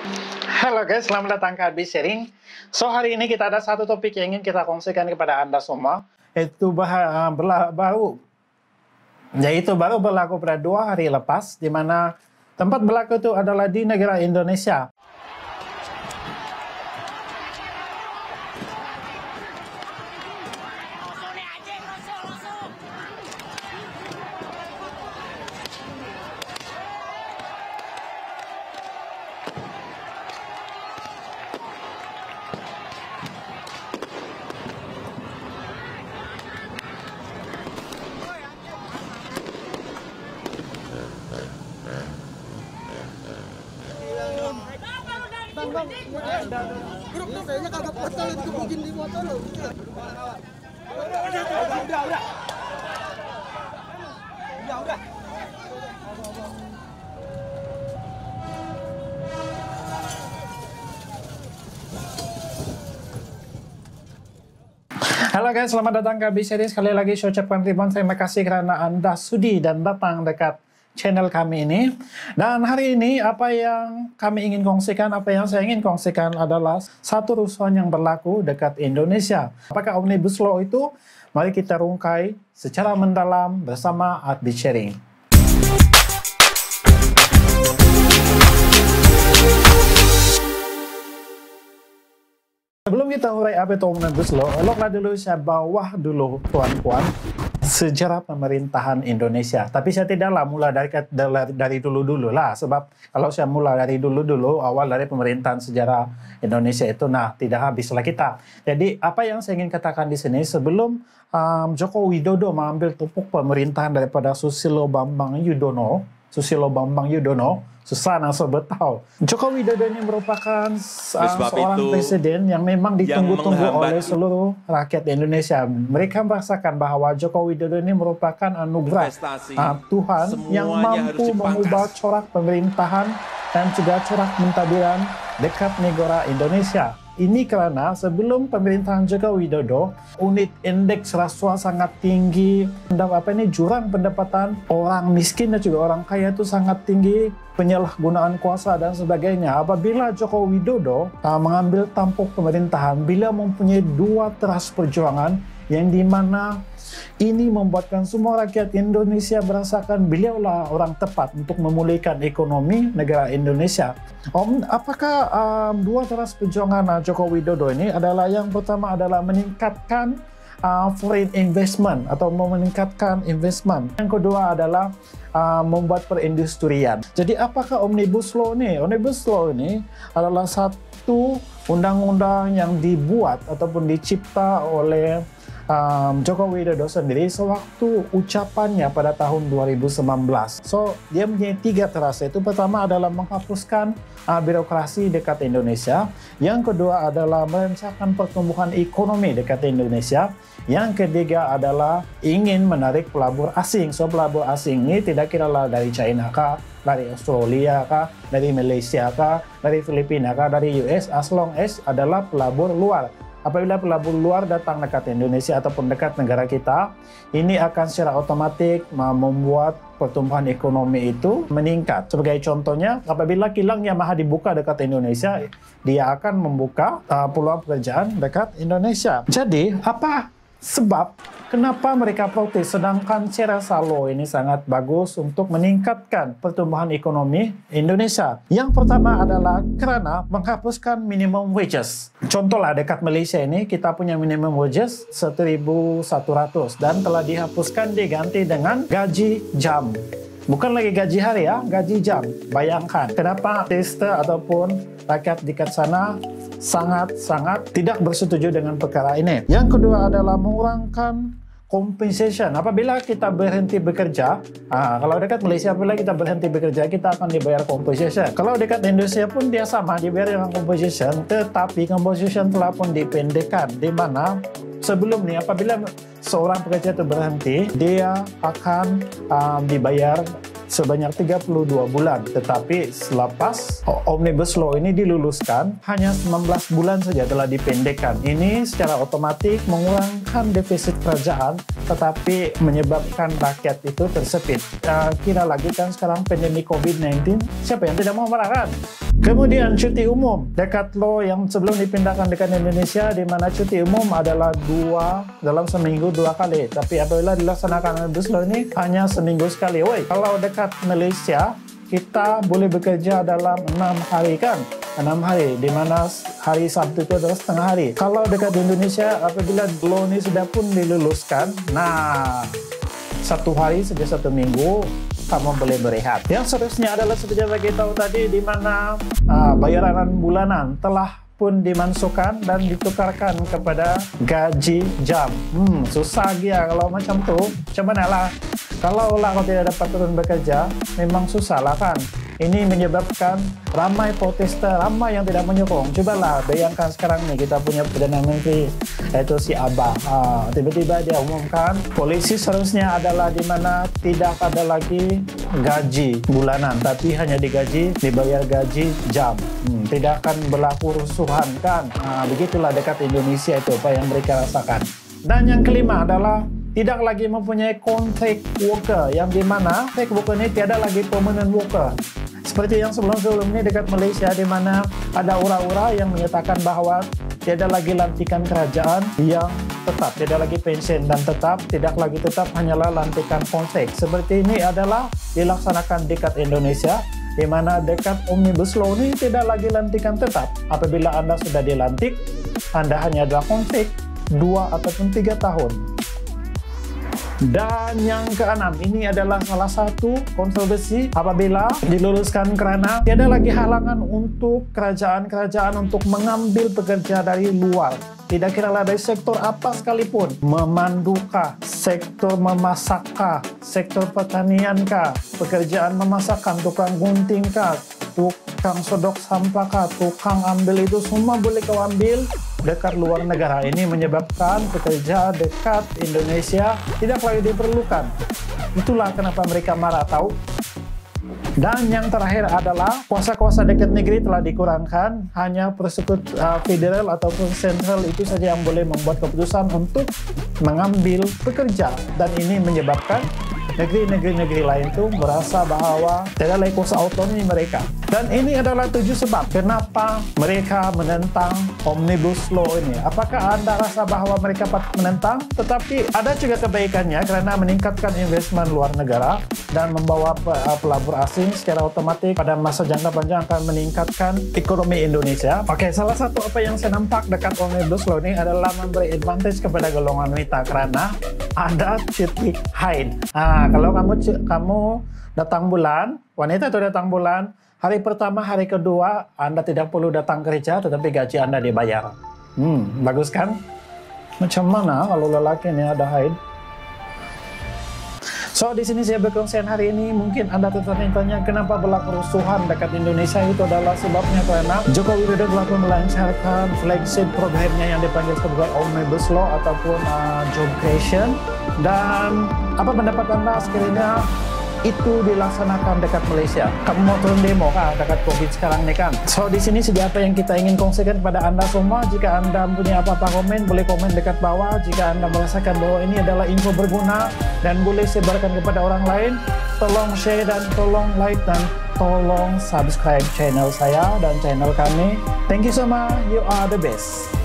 Halo guys, selamat datang ke Abi Sharing. So, hari ini kita ada satu topik yang ingin kita kongsikan kepada Anda semua, yaitu baru berlaku pada 2 hari lepas, di mana tempat berlaku itu adalah di negara Indonesia. Grup kayaknya kagak foto itu mungkin di foto loh. Udah. Halo guys, selamat datang ke Abi Sharing. Sekali lagi saya ucapkan terima kasih karena Anda sudi dan datang dekat channel kami ini. Dan hari ini apa yang kami ingin kongsikan, apa yang saya ingin kongsikan adalah satu rusuhan yang berlaku dekat Indonesia. Apakah Omnibus Law itu? Mari kita rungkai secara mendalam bersama Abi Sharing. Sebelum kita urai apa itu Omnibus Law, eloklah dulu saya bawa dulu tuan-tuan sejarah pemerintahan Indonesia. Tapi saya tidaklah mulai dari dulu-dulu lah, sebab kalau saya mulai dari dulu-dulu, awal dari pemerintahan sejarah Indonesia itu, nah tidak habislah kita. Jadi apa yang saya ingin katakan di sini, sebelum Joko Widodo mengambil tupuk pemerintahan daripada Susilo Bambang Yudhoyono, Susana Sobetau. Joko Widodo ini merupakan seorang presiden yang memang ditunggu-tunggu oleh seluruh rakyat Indonesia. Mereka merasakan bahwa Joko Widodo ini merupakan anugerah Tuhan yang mampu mengubah corak pemerintahan dan juga corak mentadbiran dekat negara Indonesia. Ini karena sebelum pemerintahan Joko Widodo, unit indeks rasuah sangat tinggi, jurang pendapatan orang miskin dan juga orang kaya itu sangat tinggi, penyalahgunaan kuasa dan sebagainya. Apabila Joko Widodo mengambil tampuk pemerintahan, bila mempunyai 2 teras perjuangan yang dimana ini membuatkan semua rakyat Indonesia merasakan beliaulah orang tepat untuk memulihkan ekonomi negara Indonesia. Apakah 2 teras perjuangan Joko Widodo ini adalah, yang pertama adalah meningkatkan foreign investment atau meningkatkan investment. Yang kedua adalah membuat perindustrian. Jadi apakah Omnibus Law ini? Omnibus Law ini adalah satu undang-undang yang dibuat ataupun dicipta oleh Joko Widodo sendiri sewaktu ucapannya pada tahun 2019. So, dia mempunyai 3 teras. Itu pertama adalah menghapuskan birokrasi dekat Indonesia. Yang kedua adalah merancangkan pertumbuhan ekonomi dekat Indonesia. Yang ketiga adalah ingin menarik pelabur asing. So, pelabur asing ini tidak kiralah dari China kah, dari Australia kah, dari Malaysia kah, dari Filipina kah, dari US, as long as adalah pelabur luar. Apabila pelabur luar datang dekat Indonesia ataupun dekat negara kita, ini akan secara otomatis membuat pertumbuhan ekonomi itu meningkat. Sebagai contohnya, apabila kilang Yamaha dibuka dekat Indonesia, dia akan membuka peluang pekerjaan dekat Indonesia. Jadi, apa sebab kenapa mereka protes, sedangkan secara law ini sangat bagus untuk meningkatkan pertumbuhan ekonomi Indonesia? Yang pertama adalah karena menghapuskan minimum wages. Contohlah dekat Malaysia ini kita punya minimum wages 1.100 dan telah dihapuskan diganti dengan gaji jam. Bukan lagi gaji hari ya, gaji jam. Bayangkan kenapa tester ataupun rakyat dekat sana sangat-sangat tidak bersetuju dengan perkara ini. Yang kedua adalah mengurangkan compensation. Apabila kita berhenti bekerja, kalau dekat Malaysia apabila kita berhenti bekerja, kita akan dibayar compensation. Kalau dekat Indonesia pun dia sama, dibayar dengan compensation, tetapi compensation telah pun dipendekkan, di mana sebelum ini apabila seorang pekerja itu berhenti, dia akan dibayar sebanyak 32 bulan. Tetapi selepas Omnibus Law ini diluluskan, hanya 19 bulan saja telah dipendekkan. Ini secara otomatis mengurangkan defisit kerajaan, tetapi menyebabkan rakyat itu tersepit. Kira lagi kan sekarang pandemi COVID-19, siapa yang tidak mau marah kan? Kemudian cuti umum dekat lo yang sebelum dipindahkan dekat Indonesia, di mana cuti umum adalah dalam seminggu 2 kali. Tapi apabila dilaksanakan Omnibus Law ini hanya seminggu sekali. Woi, kalau dekat Malaysia kita boleh bekerja dalam 6 hari kan? 6 hari, di mana hari Sabtu itu adalah setengah hari. Kalau dekat Indonesia, apabila law ini sudah pun diluluskan, nah 1 hari saja 1 minggu kamu boleh berehat. Yang seterusnya adalah seperti yang saya tahu tadi, di mana bayaran bulanan telah pun dimasukkan dan ditukarkan kepada gaji jam. Susah dia kalau macam tu. Macam mana lah? Kalau lah kau tidak dapat turun bekerja, memang susah lah kan. Ini menyebabkan ramai protester, ramai yang tidak menyokong. Cobalah bayangkan sekarang nih kita punya Perdana Menteri, yaitu si Abah. Tiba-tiba dia umumkan polisi seharusnya adalah di mana tidak ada lagi gaji bulanan, tapi hanya dibayar gaji jam. Tidak akan berlaku rusuhan kan? Begitulah dekat Indonesia itu apa yang mereka rasakan. Dan yang kelima adalah tidak lagi mempunyai contract worker, yang di mana contract worker ini tiada lagi permanent worker. Seperti yang sebelum-sebelum ini dekat Malaysia, di mana ada ura-ura yang menyatakan bahwa tiada lagi lantikan kerajaan yang tetap, tidak lagi pensiun dan tetap, tidak lagi tetap, hanyalah lantikan kontrak. Seperti ini adalah dilaksanakan dekat Indonesia, di mana dekat Omnibus Law ini tidak lagi lantikan tetap. Apabila Anda sudah dilantik, Anda hanya ada kontrak 2 ataupun 3 tahun. Dan yang keenam, ini adalah salah satu kontroversi apabila diluluskan, kerana tiada lagi halangan untuk kerajaan-kerajaan untuk mengambil pekerja dari luar. Tidak kira dari sektor apa sekalipun, memandukah, sektor memasakkah, sektor pertaniankah, pekerjaan memasakkan, tukang guntingkah, tukang sodok sampahkah, tukang ambil, itu semua boleh kau ambil dekat luar negara. Ini menyebabkan pekerja dekat Indonesia tidak lagi diperlukan. Itulah kenapa mereka marah, tahu. Dan yang terakhir adalah kuasa-kuasa dekat negeri telah dikurangkan. Hanya persekutu federal ataupun sentral itu saja yang boleh membuat keputusan untuk mengambil pekerja. Dan ini menyebabkan negeri-negeri lain itu merasa bahwa tidak lagi kuasa otonomi mereka. Dan ini adalah 7 sebab kenapa mereka menentang Omnibus Law ini. Apakah Anda rasa bahwa mereka menentang? Tetapi ada juga kebaikannya, kerana meningkatkan investment luar negara dan membawa pelabur asing secara otomatis pada masa jangka panjang akan meningkatkan ekonomi Indonesia. Oke, salah satu apa yang saya nampak dekat Omnibus Law ini adalah memberi advantage kepada golongan wanita, kerana ada cuti haid. Kalau kamu datang bulan, wanita itu datang bulan, hari pertama, hari kedua, Anda tidak perlu datang kerja, tetapi gaji Anda dibayar. Bagus kan? Macam mana kalau lelaki ini ada haid? So, di sini saya berkonsen hari ini. Mungkin Anda tertanya kenapa berlaku kerusuhan dekat Indonesia. Itu adalah sebabnya karena Joko Widodo telah melancarkan flagship programnya yang dipanggil sebagai Omnibus Law ataupun Job Creation. Dan apa pendapat Anda sekiranya itu dilaksanakan dekat Malaysia? Kamu mau turun demo kah dekat COVID sekarang nih kan? So, di sini sudah apa yang kita ingin kongsikan kepada Anda semua. Jika Anda punya apa-apa komen, boleh komen dekat bawah. Jika Anda merasakan bahwa ini adalah info berguna dan boleh sebarkan kepada orang lain, tolong share dan tolong like dan tolong subscribe channel saya dan channel kami. Thank you so much. You are the best.